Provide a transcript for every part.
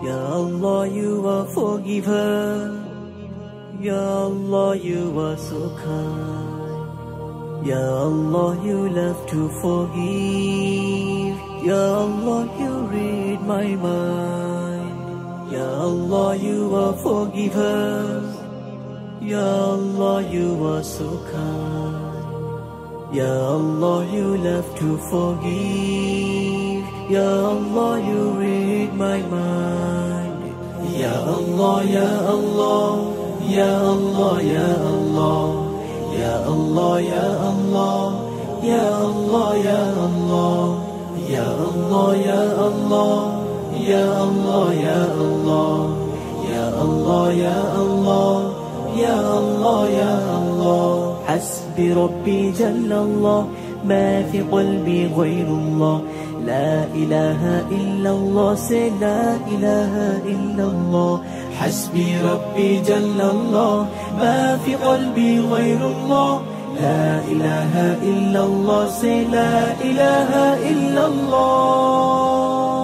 Ya Allah, you are forgiver. Ya Allah, you are so kind. Ya Allah, you love to forgive. Ya Allah, you read my mind. Ya Allah, you are forgiver. Ya Allah, you are so kind. Ya Allah, you love to forgive. Ya Allah, you read my mind. Ya Allah, Ya Allah, Ya Allah, Ya Allah, Ya Allah, Ya Allah, Ya Allah, Ya Allah, Ya Allah, Ya Allah, Ya Allah, Ya Allah, Ya Allah, Ya Allah, Ya Allah, Ya Allah. حسبي ربي جل الله ما في قلبي غير الله لا إله إلا الله say لا إله إلا الله حسبي ربي جل الله ما في قلبي غير الله لا إله إلا الله say لا إله إلا الله.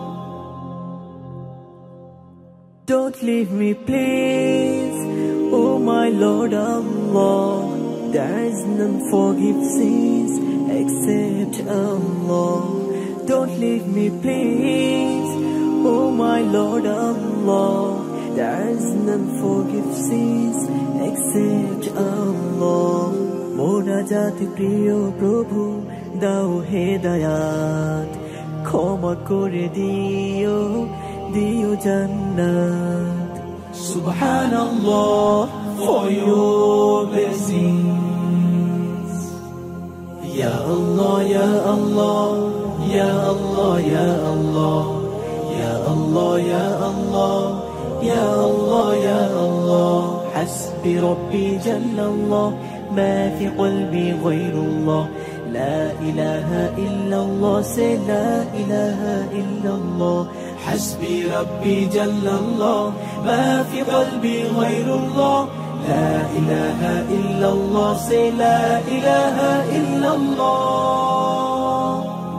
Don't leave me please, oh my Lord Allah. There is none forgive sins except Allah. Don't leave me please, oh my Lord Allah. There is none forgive sins except Allah. মোনাজাত প্রিয় প্রভু দাও হেদায়াত ক্ষমা করে দিও দিও জান্নাত. Subhanallah for your blessings. Ya Allah, Ya Allah, Ya Allah, Ya Allah, Ya Allah, Ya Allah, Ya Allah, Ya Allah. حسبي ربي جل الله ما في قلبي غير الله لا إله إلا الله say لا إله إلا الله. حسبي ربي جل الله ما في قلبي غير الله لا إله إلا الله say لا إله إلا الله.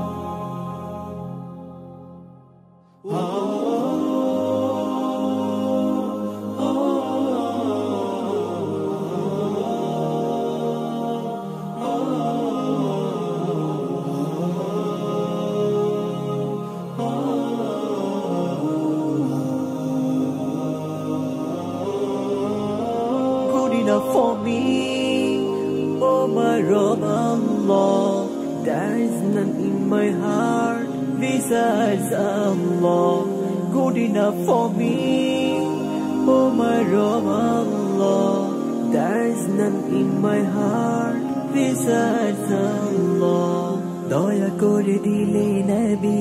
Enough for me, oh my Rabb Allah. There is none in my heart besides Allah. Good enough for me, oh my Rabb Allah. There is none in my heart besides Allah. দয়া করে দিলে নবী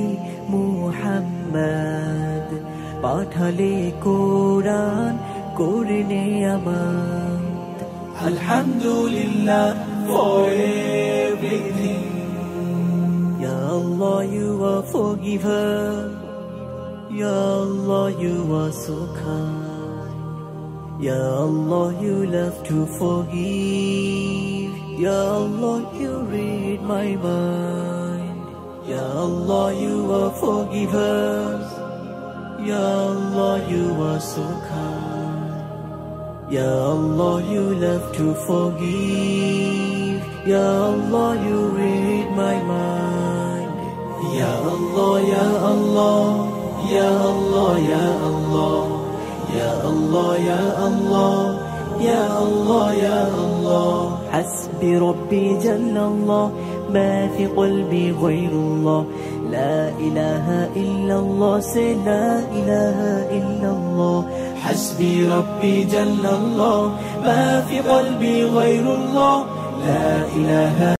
মুহাম্মদ পাঠালে কোরআন করনে আমার. Alhamdulillah for everything. Ya Allah, you are forgiver. Ya Allah, you are so kind. Ya Allah, you love to forgive. Ya Allah, you read my mind. Ya Allah, you are forgiver. Ya Allah, you are so kind. Ya Allah, you love to forgive. Ya Allah, you read my mind. Ya Allah, Ya Allah, Ya Allah, Ya Allah, Ya Allah, Ya Allah, Ya Allah, Ya Allah. حسبي ربي جل الله ما في قلبي غير الله لا إله إلا الله say لا إله إلا الله. حسبي ربي جل الله ما في قلبي غير الله لا إله